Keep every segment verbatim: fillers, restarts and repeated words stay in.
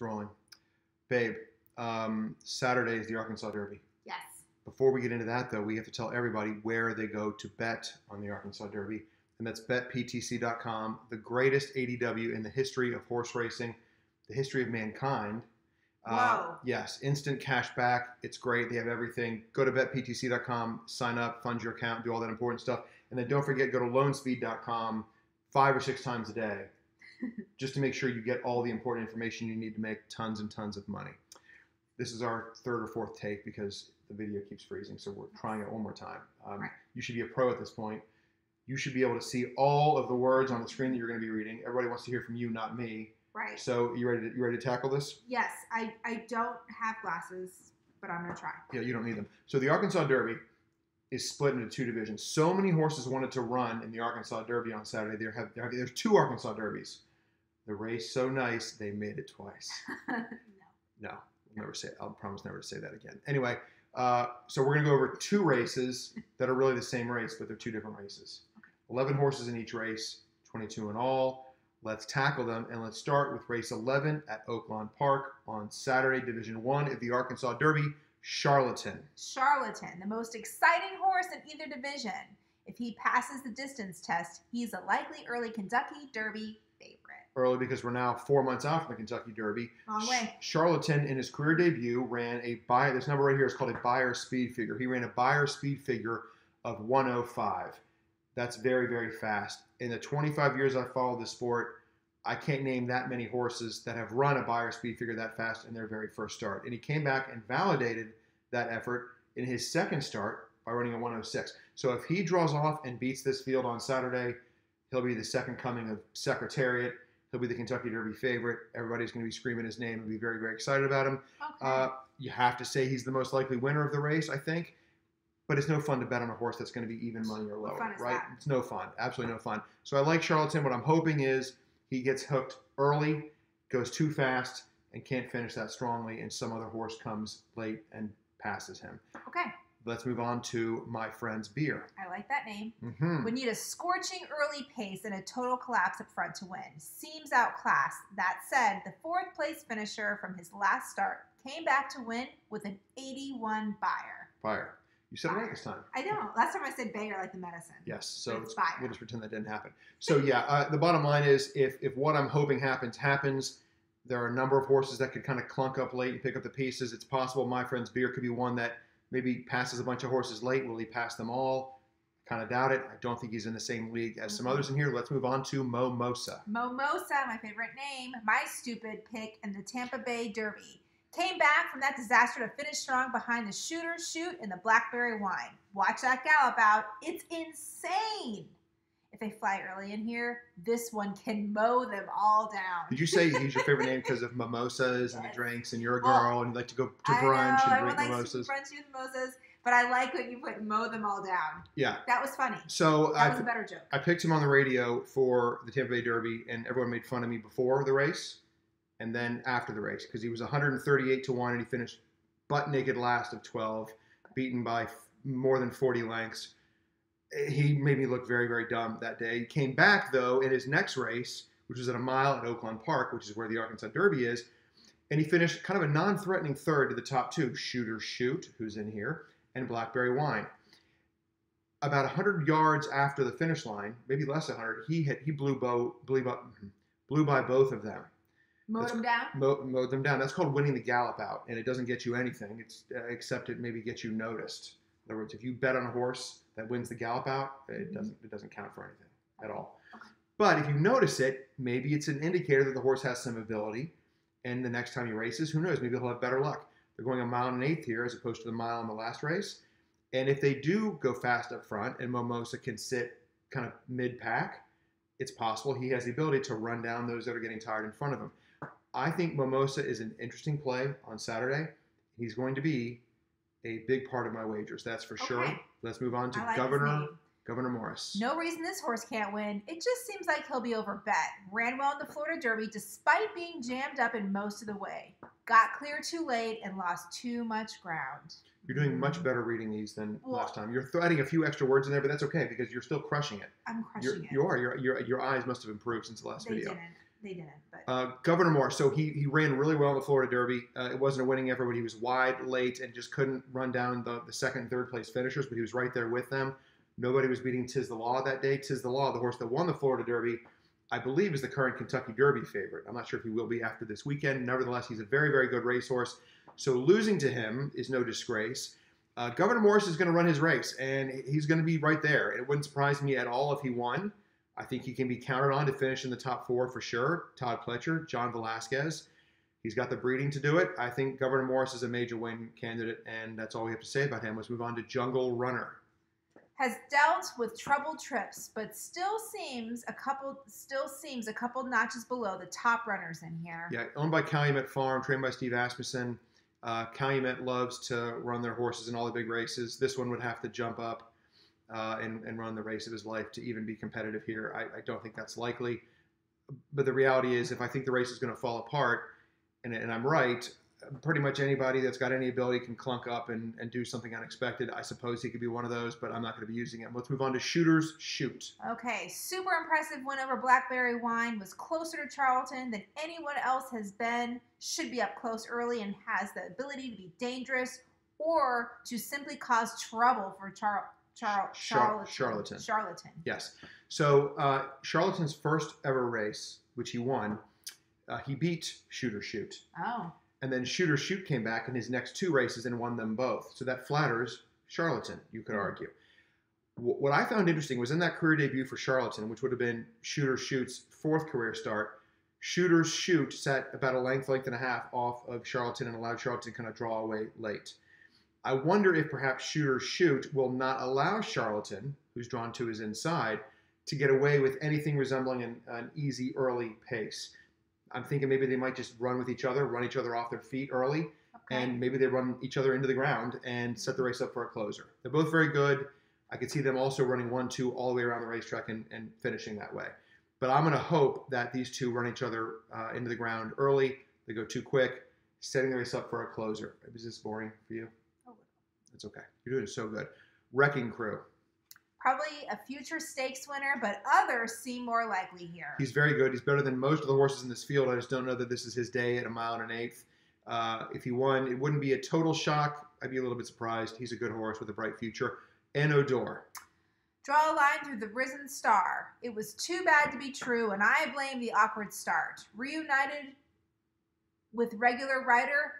rolling. Babe, um, Saturday is the Arkansas Derby. Yes. Before we get into that, though, we have to tell everybody where they go to bet on the Arkansas Derby, and that's bet P T C dot com, the greatest A D W in the history of horse racing, the history of mankind. Whoa. Uh, yes, instant cash back. It's great. They have everything. Go to bet P T C dot com, sign up, fund your account, do all that important stuff. And then don't forget, go to loan speed dot com five or six times a day just to make sure you get all the important information you need to make tons and tons of money. This is our third or fourth take because the video keeps freezing, so we're trying it one more time. Um, right. You should be a pro at this point. You should be able to see all of the words on the screen that you're going to be reading. Everybody wants to hear from you, not me. Right. So you ready to, you ready to tackle this? Yes. I, I don't have glasses, but I'm going to try. Yeah, you don't need them. So the Arkansas Derby is split into two divisions. So many horses wanted to run in the Arkansas Derby on Saturday. There have, there have there's two Arkansas Derbies. The race so nice they made it twice. no. No, I'll never say. I'll promise never to say that again. Anyway, uh, so we're gonna go over two races that are really the same race, but they're two different races. Okay. eleven horses in each race, twenty-two in all. Let's tackle them, and let's start with race eleven at Oaklawn Park on Saturday, Division One of the Arkansas Derby. Charlatan. Charlatan, the most exciting horse in either division. If he passes the distance test, he's a likely early Kentucky Derby favorite. Early because we're now four months out from the Kentucky Derby. Long way. Charlatan, in his career debut, ran a Beyer. This number right here is called a Beyer speed figure. He ran a Beyer speed figure of one oh five. That's very, very fast. In the twenty-five years I've followed the sport, I can't name that many horses that have run a Beyer speed figure that fast in their very first start. And he came back and validated that effort in his second start by running a one oh six. So if he draws off and beats this field on Saturday, he'll be the second coming of Secretariat. He'll be the Kentucky Derby favorite. Everybody's going to be screaming his name and be very, very excited about him. Okay. Uh, you have to say he's the most likely winner of the race, I think. But it's no fun to bet on a horse that's going to be even money or lower, What fun is right? that? It's no fun. Absolutely no fun. So I like Charlatan. What I'm hoping is he gets hooked early, goes too fast, and can't finish that strongly, and some other horse comes late and passes him. Okay. Let's move on to my friend's beer. I like that name. Mm-hmm. Would need a scorching early pace and a total collapse up front to win. Seems outclassed. That said, the fourth place finisher from his last start came back to win with an eighty-one Beyer. Fire. You said it right this time. I know. Last time I said Bayer like the medicine. Yes. So But it's Beyer. we'll just pretend that didn't happen. So yeah, uh, the bottom line is if if what I'm hoping happens happens, there are a number of horses that could kind of clunk up late and pick up the pieces. It's possible my friend's beer could be one that maybe passes a bunch of horses late. Will he pass them all? Kind of doubt it. I don't think he's in the same league as some Mhm. others in here. Let's move on to Momosa. Momosa, my favorite name, my stupid pick in the Tampa Bay Derby. Came back from that disaster to finish strong behind the Shooter Shoot and the Blackberry Wine. Watch that gallop out. It's insane. If they fly early in here, this one can mow them all down. Did you say he's your favorite name because of mimosas and the Yes. drinks, and you're a Well, girl and you like to go to I brunch know, and drink everyone likes mimosas? to brunch with mimosas, but I like what you put, mow them all down. Yeah. That was funny. So That I was a better joke. I picked him on the radio for the Tampa Bay Derby, and everyone made fun of me before the race and then after the race because he was one thirty-eight to one and he finished butt naked last of twelve, beaten by f- more than forty lengths. He made me look very, very dumb that day. He came back, though, in his next race, which was at a mile at Oaklawn Park, which is where the Arkansas Derby is, and he finished kind of a non-threatening third to the top two, Shooter Shoot, who's in here, and Blackberry Wine. About one hundred yards after the finish line, maybe less than one hundred, he hit, he blew, bow, blew, by, blew by both of them. Mowed That's- them down? Mow, mowed them down. That's called winning the gallop out, and it doesn't get you anything, It's uh, except it maybe gets you noticed. In other words, if you bet on a horse that wins the gallop out, it Mhm. doesn't it doesn't count for anything at all. Okay. But if you notice it, maybe it's an indicator that the horse has some ability, and the next time he races, who knows, maybe he'll have better luck. They're going a mile and an eighth here as opposed to the mile in the last race, and if they do go fast up front and Momosa can sit kind of mid-pack, it's possible he has the ability to run down those that are getting tired in front of him. I think Momosa is an interesting play on Saturday. He's going to be a big part of my wagers, that's for sure. Okay. Let's move on to I like his Governor name. Governor Morris. No reason this horse can't win. It just seems like he'll be overbet. Ran well in the Florida Derby despite being jammed up in most of the way. Got clear too late and lost too much ground. You're doing much better reading these than Well- last time. You're th- adding a few extra words in there, but that's okay because you're still crushing it. I'm You're, crushing it. you are. Your, your, your eyes must have improved since the last They video. didn't. they didn't. But Uh, Governor Morris, so he he ran really well in the Florida Derby. Uh, it wasn't a winning effort, but he was wide late and just couldn't run down the, the second and third place finishers, but he was right there with them. Nobody was beating Tiz the Law that day. Tiz the Law, the horse that won the Florida Derby, I believe is the current Kentucky Derby favorite. I'm not sure if he will be after this weekend. Nevertheless, he's a very, very good racehorse. So losing to him is no disgrace. Uh, Governor Morris is going to run his race, and he's going to be right there. It wouldn't surprise me at all if he won. I think he can be counted on to finish in the top four for sure. Todd Pletcher, John Velasquez. He's got the breeding to do it. I think Governor Morris is a major win candidate, and that's all we have to say about him. Let's move on to Jungle Runner. Has dealt with troubled trips, but still seems a couple still seems a couple notches below the top runners in here. Yeah, owned by Calumet Farm, trained by Steve Asmussen. Uh, Calumet loves to run their horses in all the big races. This one would have to jump up uh, and, and run the race of his life to even be competitive here. I, I don't think that's likely. But the reality is, if I think the race is going to fall apart, and, and I'm right, pretty much anybody that's got any ability can clunk up and, and do something unexpected. I suppose he could be one of those, but I'm not going to be using him. Let's move on to Shooters Shoot. Okay, super impressive win over Blackberry Wine. Was closer to Charlton than anyone else has been. Should be up close early and has the ability to be dangerous or to simply cause trouble for Char Char Char Charlatan. Charlatan. Charlatan. Yes. So uh, Charlatan's first ever race, which he won, uh, he beat Shooter Shoot. Oh. And then Shooter Shoot came back in his next two races and won them both. So that flatters Charlatan, you could argue. What I found interesting was in that career debut for Charlatan, which would have been Shooter Shoot's fourth career start, Shooter's Shoot sat about a length, length and a half off of Charlatan and allowed Charlatan to kind of draw away late. I wonder if perhaps Shooter Shoot will not allow Charlatan, who's drawn to his inside, to get away with anything resembling an, an easy early pace. I'm thinking maybe they might just run with each other, run each other off their feet early, Okay. and maybe they run each other into the ground and set the race up for a closer. They're both very good. I could see them also running one, two all the way around the racetrack and, and finishing that way. But I'm going to hope that these two run each other uh, into the ground early. They go too quick, setting the race up for a closer. Is this boring for you? Oh. It's okay. You're doing so good. Wrecking Crew. Probably a future stakes winner, but others seem more likely here. He's very good. He's better than most of the horses in this field. I just don't know that this is his day at a mile and an eighth. Uh, if he won, it wouldn't be a total shock. I'd be a little bit surprised. He's a good horse with a bright future. Enodor. Draw a line through the risen star. It was too bad to be true, and I blame the awkward start. Reunited with regular rider,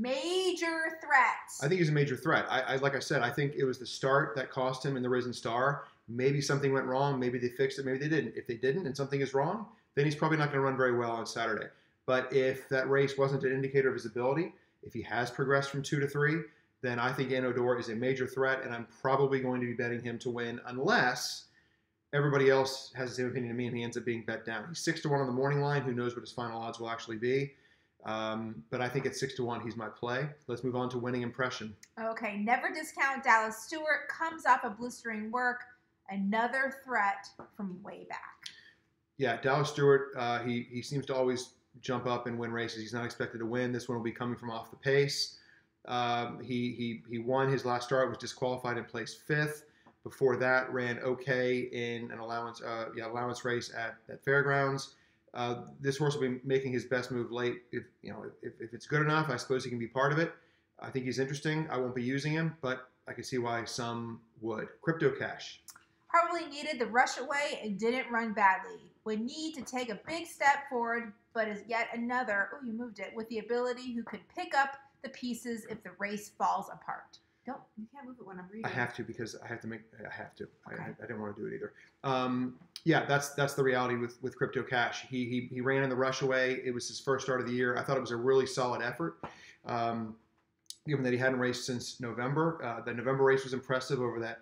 major threats. I think he's a major threat. I, I like I said, I think it was the start that cost him in the Risen Star. Maybe something went wrong. Maybe they fixed it. Maybe they didn't. If they didn't and something is wrong, then he's probably not going to run very well on Saturday. But if that race wasn't an indicator of his ability, if he has progressed from two to three, then I think Enodor is a major threat, and I'm probably going to be betting him to win unless everybody else has the same opinion to me and he ends up being bet down. He's six to one on the morning line. Who knows what his final odds will actually be? Um, but I think at six to one, he's my play. Let's move on to Winning Impression. Okay, never discount Dallas Stewart. Comes off a blistering work. Another threat from way back. Yeah, Dallas Stewart, uh, he, he seems to always jump up and win races. He's not expected to win. This one will be coming from off the pace. Um, he, he, he won his last start, was disqualified and placed fifth. Before that, ran okay in an allowance uh, yeah, allowance race at, at Fairgrounds. Uh, this horse will be making his best move late. If you know, if, if it's good enough, I suppose he can be part of it. I think he's interesting. I won't be using him, but I can see why some would. Crypto Cash. Probably needed the rush away and didn't run badly. Would need to take a big step forward, but is yet another, oh, you moved it, with the ability who could pick up the pieces if the race falls apart. Don't, you can't move it when I'm reading. I have to because I have to make, I have to. Okay. I, I didn't want to do it either. Um, yeah, that's that's the reality with, with Crypto Cash. He, he he ran in the rush away. It was his first start of the year. I thought it was a really solid effort. Um, given that he hadn't raced since November. Uh, the November race was impressive over that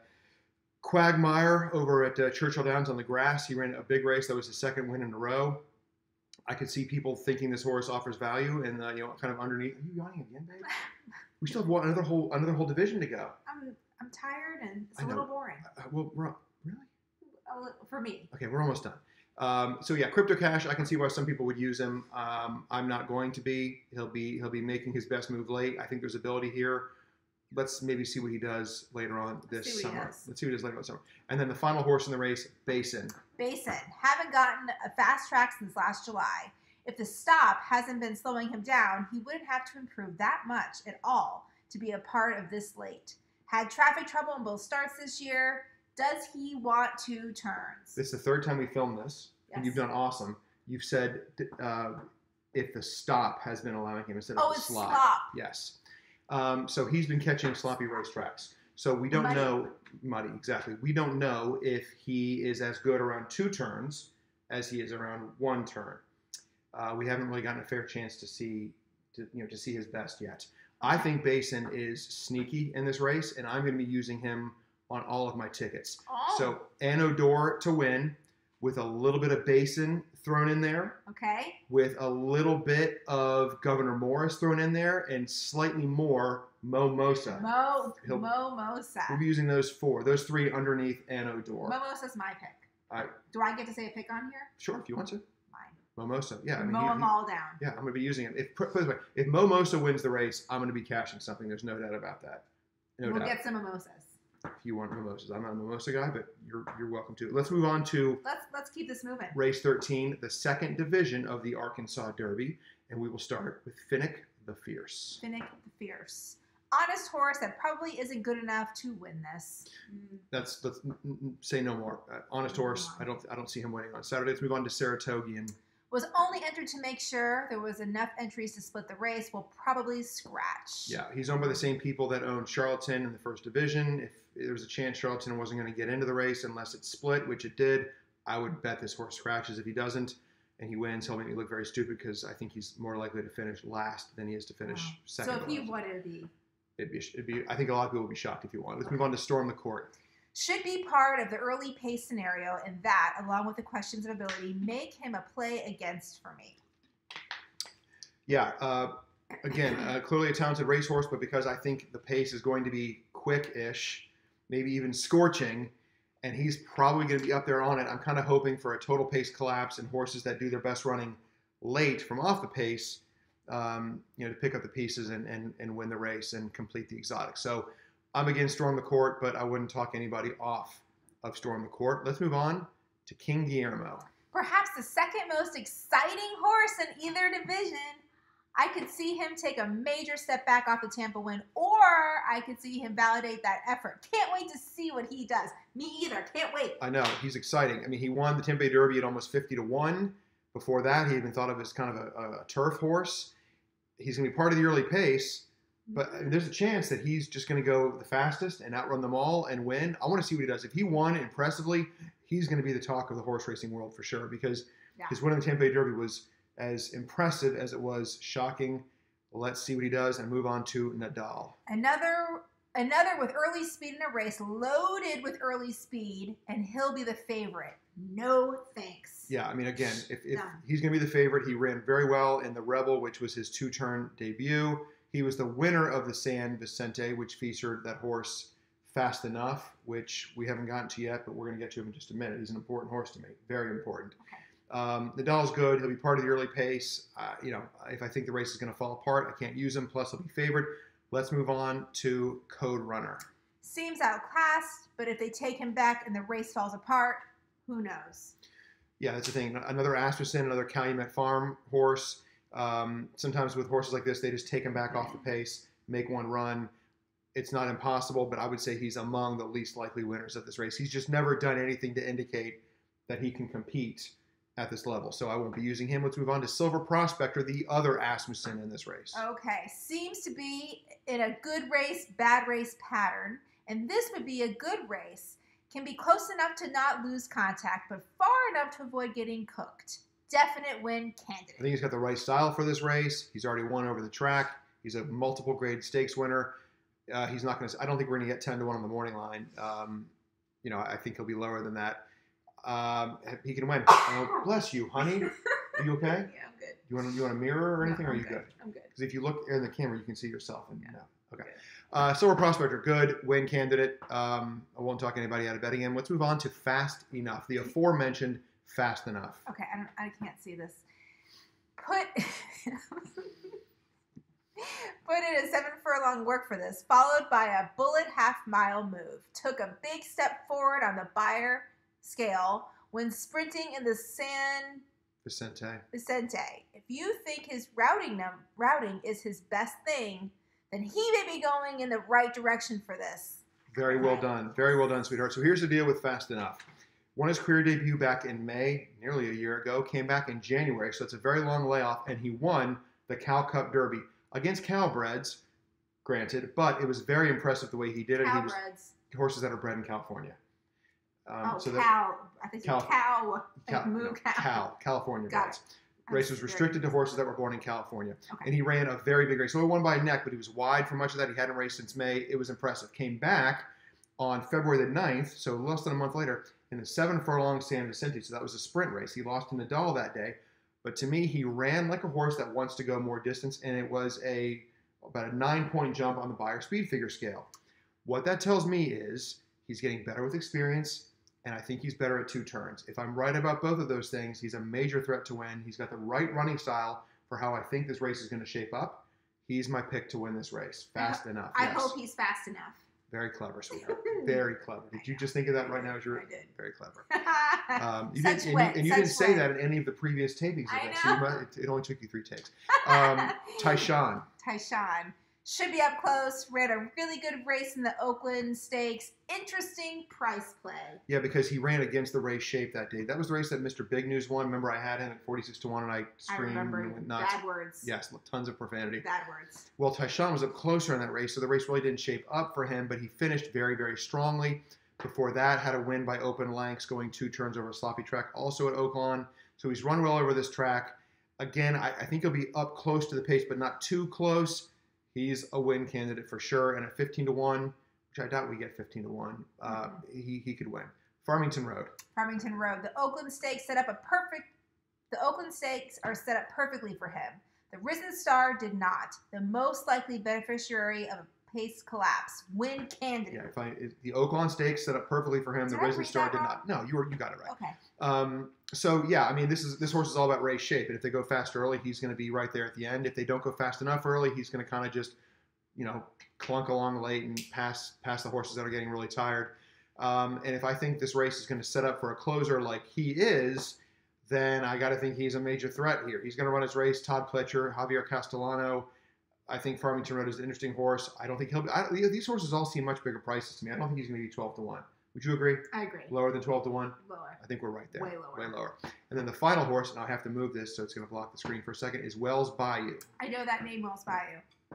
quagmire over at uh, Churchill Downs on the grass. He ran a big race. That was his second win in a row. I could see people thinking this horse offers value and, uh, you know, kind of underneath. Are you yawning again, babe? We still have one, another whole another whole division to go. I'm I'm tired and it's I a know. little boring. Uh, well, we're, really? A li- For me. Okay, we're almost done. Um, so yeah, Crypto Cash. I can see why some people would use him. Um, I'm not going to be. He'll be he'll be making his best move late. I think there's ability here. let's maybe see what he does later on this see what he summer. does. Let's see what he does later on this summer. And then the final horse in the race, Basin. Basin, haven't gotten a fast track since last July. If the stop hasn't been slowing him down, he wouldn't have to improve that much at all to be a part of this late. Had traffic trouble in both starts this year. Does he want two turns? This is the third time we filmed this, Yes. and you've done awesome. You've said uh, if the stop has been allowing him instead of Oh, the it's slop. slop. Yes. Um, so he's been catching sloppy racetracks. So we don't Muddy. know, muddy, exactly. We don't know if he is as good around two turns as he is around one turn. Uh, we haven't really gotten a fair chance to see, to, you know, to see his best yet. I think Basin is sneaky in this race, and I'm going to be using him on all of my tickets. Oh. So Anodor to win with a little bit of Basin thrown in there, Okay. with a little bit of Governor Morris thrown in there, and slightly more Mo Mosa. Mo, He'll- Momosa. We'll be using those four, those three underneath Anodor. Mimosa's my pick. I, Do I get to say a pick on here? sure, if you want to. Mine. Momosa, yeah. I mean, Mow he- them he- all down. yeah, I'm going to be using him. If, put it this way, if Momosa wins the race, I'm going to be cashing something. There's no doubt about that. No we'll doubt. get some mimosas. If you want mimosas, I'm not a mimosa guy, but you're you're welcome to. Let's move on to Let's let's keep this moving. race thirteen, the second division of the Arkansas Derby, and we will start with Finnick the Fierce. Finnick the Fierce. Honest horse that probably isn't good enough to win this. Mm, That's let's n- n- say no more. Uh, honest horse. I don't I don't see him winning on Saturday. Let's move on to Saratogian. Was only entered to make sure there was enough entries to split the race. Will probably scratch. Yeah, he's owned by the same people that owned Charlatan in the first division. If there was a chance Charlatan wasn't going to get into the race unless it split, which it did, I would bet this horse scratches. If he doesn't and he wins, he'll make me look very stupid because I think he's more likely to finish last than he is to finish Wow. second. So if he to last. won, it'd be It'd be, it'd be, I think a lot of people would be shocked if he won. Let's move on to Storm the Court. should be part of the early pace scenario, and that, along with the questions of ability, make him a play against for me. Yeah, uh, again, uh, clearly a talented racehorse, but because I think the pace is going to be quick-ish, maybe even scorching, and he's probably going to be up there on it, I'm kind of hoping for a total pace collapse and horses that do their best running late from off the pace, um, you know, to pick up the pieces and, and, and win the race and complete the exotic. So I'm against Storm the Court, but I wouldn't talk anybody off of Storm the Court. Let's move on to King Guillermo. Perhaps the second most exciting horse in either division. I could see him take a major step back off the Tampa win, or I could see him validate that effort. Can't wait to see what he does. Me either. Can't wait. I know, he's exciting. I mean, he won the Tampa Bay Derby at almost fifty to one. Before that, he had been thought of as kind of a, a turf horse. He's going to be part of the early pace, but I mean, there's a chance that he's just going to go the fastest and outrun them all and win. I want to see what he does. If he won impressively, he's going to be the talk of the horse racing world for sure, because Yeah. his win in the Tampa Bay Derby was as impressive as it was shocking. Let's see what he does and move on to Nadal. Another another with early speed in a race, loaded with early speed, and he'll be the favorite. No thanks. Yeah, I mean, again, if, if No. he's going to be the favorite, he ran very well in the Rebel, which was his two-turn debut. He was the winner of the San Vicente, which featured that horse Fast Enough, which we haven't gotten to yet, but we're going to get to him in just a minute. He's an important horse to me, very important. Okay. Um, Nadal's good. He'll be part of the early pace. Uh, you know, if I think the race is going to fall apart, I can't use him. Plus, he'll be favored. Let's move on to Code Runner. Seems outclassed, but if they take him back and the race falls apart, who knows? Yeah, that's the thing. Another Asmussen, another Calumet Farm horse. Um, sometimes with horses like this, they just take him back off the pace, make one run. It's not impossible, but I would say he's among the least likely winners of this race. He's just never done anything to indicate that he can compete at this level. So I won't be using him. Let's move on to Silver Prospector, the other Asmussen in this race. Okay, seems to be in a good race, bad race pattern, and this would be a good race. Can be close enough to not lose contact, but far enough to avoid getting cooked. Definite win I candidate. think he's got the right style for this race. He's already won over the track. He's a multiple grade stakes winner. Uh, he's not going to. I don't think we're going to get ten to one on the morning line. Um, you know, I think he'll be lower than that. Um, he can win. Oh, bless you, honey. Are you okay? Yeah, I'm good. You want you want a mirror or anything? No, or are I'm you good? I'm good. Because if you look in the camera, you can see yourself. And Yeah. no. Okay. Good. Uh, Silver Prospector, good win candidate. Um, I won't talk anybody out of betting him. Let's move on to Fast Enough, the aforementioned Fast Enough. Okay, I don't. I can't see this. Put. Put in a seven furlong work for this, followed by a bullet half-mile move. Took a big step forward on the Beyer scale when sprinting in the San Vicente. Vicente. If you think his routing num- routing is his best thing, then he may be going in the right direction for this. Very well done. Very well done, sweetheart. So here's the deal with Fast Enough. Won his career debut back in May, nearly a year ago. Came back in January, so it's a very long layoff, and he won the Cal Cup Derby against Calbreds, granted, but it was very impressive the way he did it. He was Calbreds. horses that are bred in California. Um, Oh, so Cal. I think Cal- Cal. Cow. Cal, Like moo no, cow. Cal, California Got breds. it. Race was Very restricted to good. horses that were born in California. Okay. And he ran a very big race. So he won by a neck, but he was wide for much of that. He hadn't raced since May. It was impressive. Came back on February the ninth, so less than a month later, in the seven furlong San Vicente. So that was a sprint race. He lost to Nadal that day. But to me, he ran like a horse that wants to go more distance, and it was a about a nine-point jump on the Beyer speed figure scale. What that tells me is he's getting better with experience, and I think he's better at two turns. If I'm right about both of those things, he's a major threat to win. He's got the right running style for how I think this race is going to shape up. He's my pick to win this race. Fast enough. I Yes. hope he's fast enough. Very clever, sweetheart. Very clever. Did you just think of that right now? As you're I did. very clever. Um, you Such didn't, and you, wit, and you such didn't say wit. that in any of the previous tapings of I this. So you know. might, it, it only took you three takes. Um, Tyshawn. Tyshawn. Should be up close. Ran a really good race in the Oakland Stakes. Interesting price play. Yeah, because he ran against the race shape that day. That was the race that Mister Big News won. Remember, I had him at forty-six to one, and I I screamed remember and went nuts. bad words. Yes, tons of profanity. Bad words. Well, Tyshawn was up closer in that race, so the race really didn't shape up for him, but he finished very, very strongly. Before that, had a win by open lengths, going two turns over a sloppy track, also at Oaklawn. So he's run well over this track. Again, I, I think he'll be up close to the pace, but not too close. He's a win candidate for sure. And at fifteen to one, which I doubt we get fifteen to one, uh, he, he could win. Farmington Road. Farmington Road. The Oakland Stakes set up a perfect. The Oakland Stakes are set up perfectly for him. The Risen Star did not. The most likely beneficiary of a pace collapse. Win candidate. Yeah, if I, it, the Oaklawn Stakes set up perfectly for him. Did the I Risen read Star that did wrong? not. No, you were you got it right. Okay. Um, so yeah, I mean, this is this horse is all about race shape, and if they go fast early, he's going to be right there at the end. If they don't go fast enough early, he's going to kind of just, you know, clunk along late and pass pass the horses that are getting really tired. Um, and if I think this race is going to set up for a closer like he is, then I got to think he's a major threat here. He's going to run his race. Todd Pletcher, Javier Castellano. I think Farmington Road is an interesting horse. I don't think he'll be. I, these horses all seem much bigger prices to me. I don't think he's going to be twelve to one. Would you agree? I agree. Lower than twelve to one? Lower. I think we're right there. Way lower. Way lower. And then the final horse, and I have to move this so it's going to block the screen for a second, is Wells Bayou. I know that name Wells Bayou.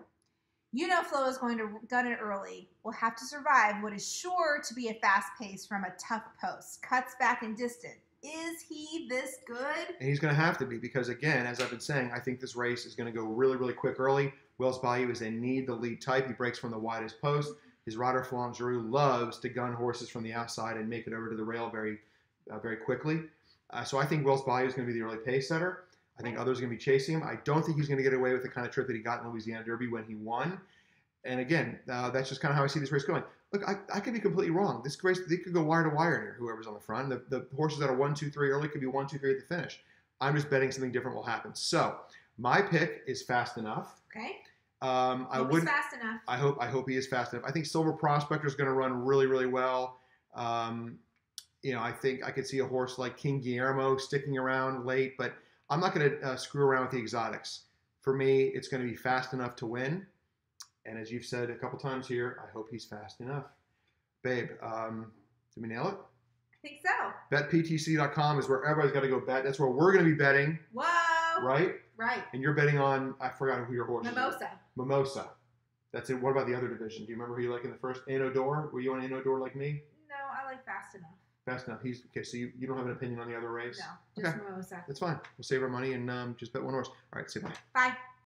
You know Flo is going to gun it early. Will have to survive what is sure to be a fast pace from a tough post. Cuts back and distant. Is he this good? And he's going to have to be because, again, as I've been saying, I think this race is going to go really, really quick early. Wells Bayou is a need the lead type. He breaks from the widest post. His rider, Florent Giroux, loves to gun horses from the outside and make it over to the rail very, uh, very quickly. Uh, so I think Wells Bayou is going to be the early pace setter. I think others are going to be chasing him. I don't think he's going to get away with the kind of trip that he got in Louisiana Derby when he won. And again, uh, that's just kind of how I see this race going. Look, I, I could be completely wrong. This race, they could go wire to wire near whoever's on the front. The, the horses that are one, two, three early could be one, two, three at the finish. I'm just betting something different will happen. So my pick is Fast Enough. Okay. Um, I Hope would. he's fast enough. I hope. I hope he is fast enough. I think Silver Prospector is going to run really, really well. Um, you know, I think I could see a horse like King Guillermo sticking around late, but I'm not going to uh, screw around with the exotics. For me, it's going to be fast enough to win. And as you've said a couple times here, I hope he's fast enough. Babe, um, did we nail it? I think so. bet P T C dot com is where everybody's got to go bet. That's where we're going to be betting, Whoa. right? Right. And you're betting on, I forgot who your horse is. Mimosa. Mimosa. That's it. What about the other division? Do you remember who you like in the first? Anodor? Were you on Anodor like me? No, I like fast enough. Fast enough. He's okay. So you, you don't have an opinion on the other race? No, just Okay. Mimosa. That's fine. We'll save our money and um, just bet one horse. All right. Say bye. Bye.